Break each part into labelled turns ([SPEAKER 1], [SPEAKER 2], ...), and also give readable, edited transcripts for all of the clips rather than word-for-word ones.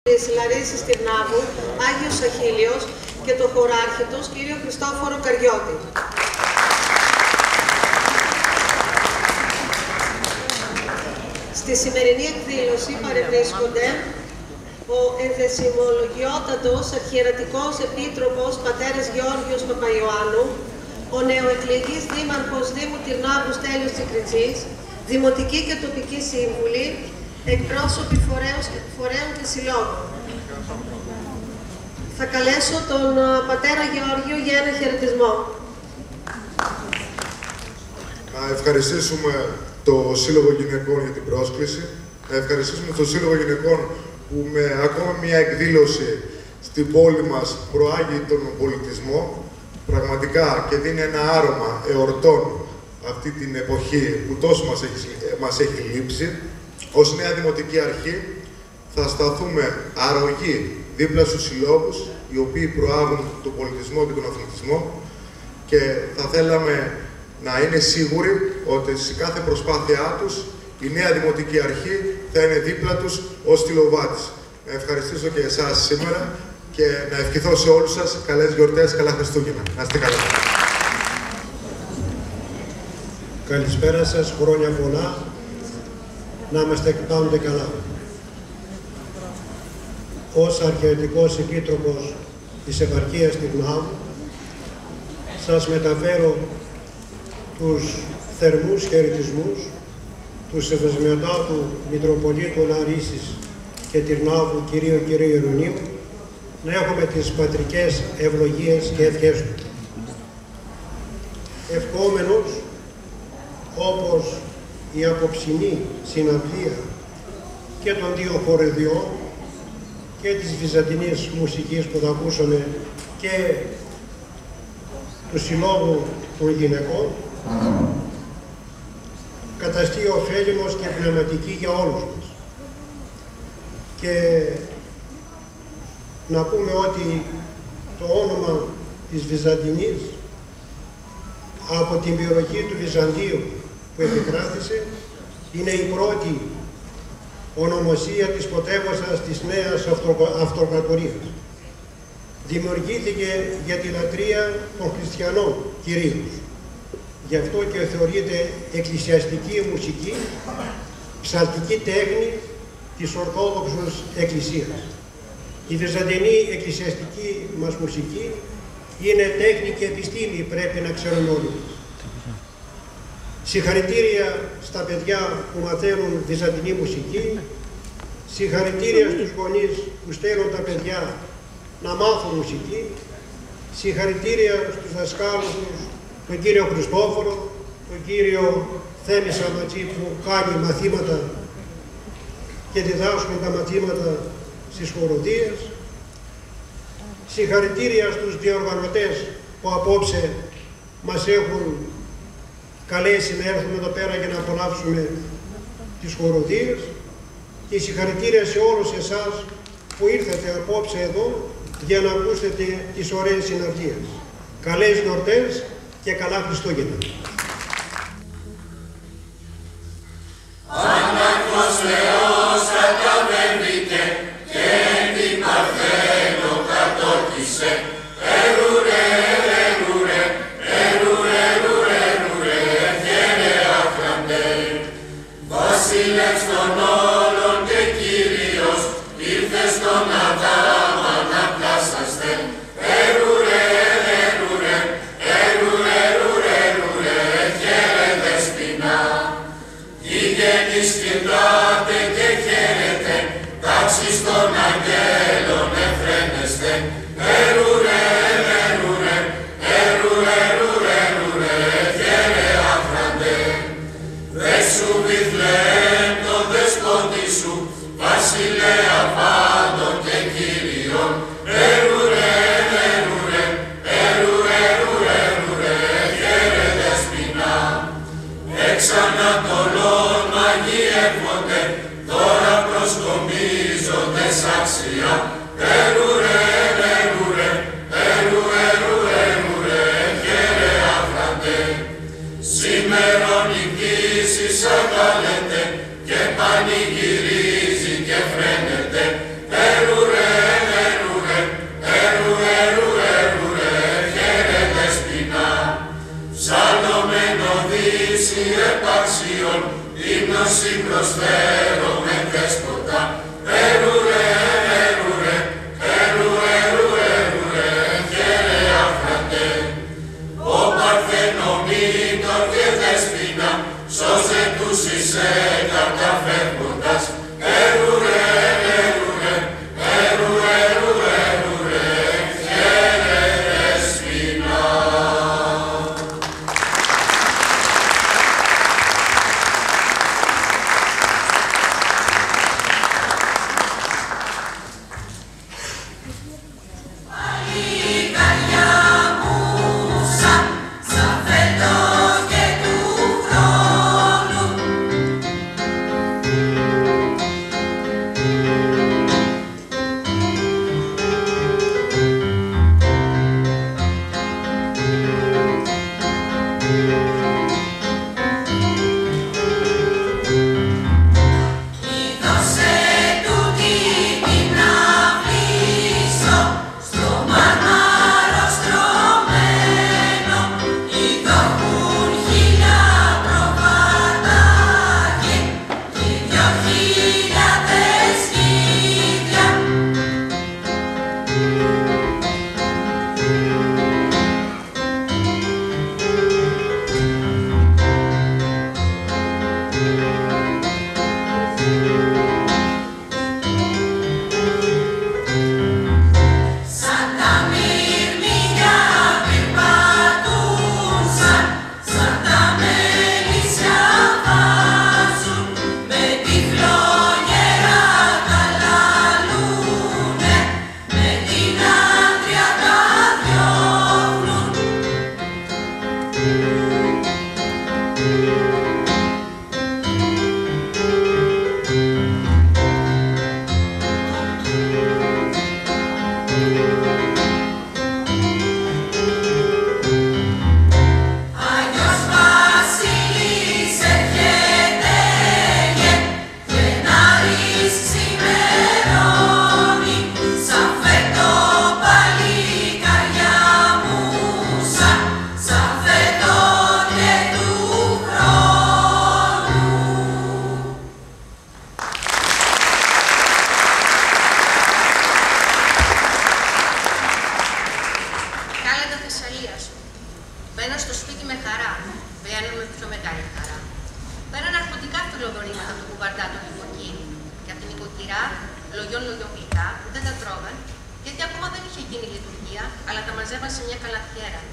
[SPEAKER 1] της Λαρίσης Τυρνάβου, Άγιος Αχίλιος και το χωράρχη τους, κύριο Χριστόφορο Καριώτη. Στη σημερινή εκδήλωση παρευρίσκονται ο ενδεσιμολογιότατος αρχιερατικός επίτροπος πατέρας Γεώργιος Παπαϊωάννου, ο νεοεκλεγής δήμαρχος Δήμου Τυρνάβου Στέλιος Τσικριτσής, δημοτικοί και τοπικοί σύμβουλοι, εκπρόσωποι φορέων και συλλόγων. Θα καλέσω τον πατέρα Γεώργιο για ένα χαιρετισμό.
[SPEAKER 2] Να ευχαριστήσουμε το Σύλλογο Γυναικών για την πρόσκληση. Να ευχαριστήσουμε το Σύλλογο Γυναικών που με ακόμα μια εκδήλωση στην πόλη μας προάγει τον πολιτισμό. Πραγματικά και δίνει ένα άρωμα εορτών αυτή την εποχή που τόσο μας έχει λείψει. Ως νέα Δημοτική Αρχή θα σταθούμε αρρωγοί δίπλα στους συλλόγους, οι οποίοι προάγουν τον πολιτισμό και τον αθλητισμό, και θα θέλαμε να είναι σίγουροι ότι σε κάθε προσπάθειά τους η νέα Δημοτική Αρχή θα είναι δίπλα τους ως στυλοβάτης. Να ευχαριστήσω και εσάς σήμερα και να ευχηθώ σε όλους σας καλές γιορτές, καλά Χριστούγεννα. Να είστε καλά.
[SPEAKER 3] Καλησπέρα σας, χρόνια πολλά. Να είμαστε πάντοτε καλά. Ως Αρχιερατικός Επίτροπος της Επαρχίας Τυρνάβου, σας μεταφέρω τους θερμούς χαιρετισμούς του Σεβασμιωτάτου Μητροπολίτου Λαρίσης και Τυρνάβου κυρίου Ιερονίμου, να έχουμε τις πατρικές ευλογίες και ευχές του. Ευχόμενος, όπως η απόψινή συναυλία και των δύο χορεδιών και της βυζαντινής μουσικής που θα ακούσαμε και του Συλλόγου των Γυναικών, καταστεί ωφέλιμος και πνευματική για όλους μας. Και να πούμε ότι το όνομα της Βυζαντινής από την βιολογία του Βυζαντίου που επικράτησε είναι η πρώτη ονομοσία της πρωτεύουσας της νέας αυτοκρατορίας. Δημιουργήθηκε για τη λατρεία των χριστιανών κυρίως. Γι' αυτό και θεωρείται εκκλησιαστική μουσική, ψαλτική τέχνη της Ορθόδοξης Εκκλησίας. Η βυζαντινή εκκλησιαστική μας μουσική είναι τέχνη και επιστήμη, πρέπει να ξέρουμε όλοι. Συγχαρητήρια στα παιδιά που μαθαίνουν βυζαντινή μουσική, συγχαρητήρια στους γονείς που στέλνουν τα παιδιά να μάθουν μουσική, συγχαρητήρια στους δασκάλους τους, τον κύριο Χριστόφορο, τον κύριο Θέμη Σαματζή που κάνει μαθήματα και διδάσκουν τα μαθήματα στις χοροδίες, συγχαρητήρια στους διοργανωτές που απόψε μας έχουν καλέσει να έρθουμε εδώ πέρα για να απολαύσουμε τις χοροδίες, και συγχαρητήρια σε όλους εσάς που ήρθατε απόψε εδώ για να ακούσετε τις ωραίες συναυλίες. Καλές γιορτές και καλά Χριστούγεννα.
[SPEAKER 4] Άναρχος Θεός καταβαίνηκε και την Παρθένο κατόκισε. Ερουρε, ερουρε, ερουρε, ερουρε, ερουρε, γέρε άχραντε. Βασίλευς των όλων και Κύριος, ήρθε στον Αδάμα να πλάσαστε. Ερουρε, ερουρε, ερουρε, ερουρε, ερουρε, γέρε δεσποινά. Γηγενείς κυρτάτε και χαίρετε, τάξεις των αγγέλων εφραίνεστε. Ερουρε, ερουρε, ερουρε, ερουρε, ερουρε, γέρε άχραντε. Δε σου Βιθλεέμ τον δεσπότη σου, βασιλέα πάντων και Κύριων. Ερουρε, ερουρε, ερουρε, ερουρε, ερουρε, γέρε δεσποινά. Εξ Ανατολών μαγειεύονται, τώρα προσκομίζονται σ' αξία. Ερουρε, ερουρε, ερουρε, ερουρε, ερουρε, γέρε άχραντε. Σήμερον η κοίηση σ' αγκαλέται και πανηγυρίζει και φρένεται. Ερουρε,
[SPEAKER 5] εκείνη η λειτουργία, αλλά τα μαζεύαν σε μια καλαθιέρα.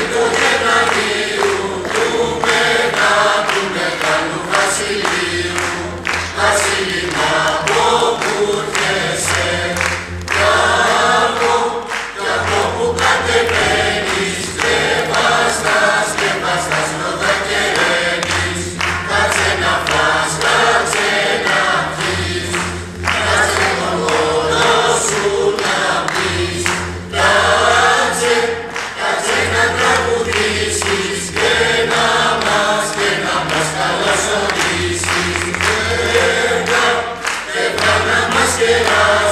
[SPEAKER 4] Βασιλείου καλώς οδήσεις, φεύγα να μας κεράσει.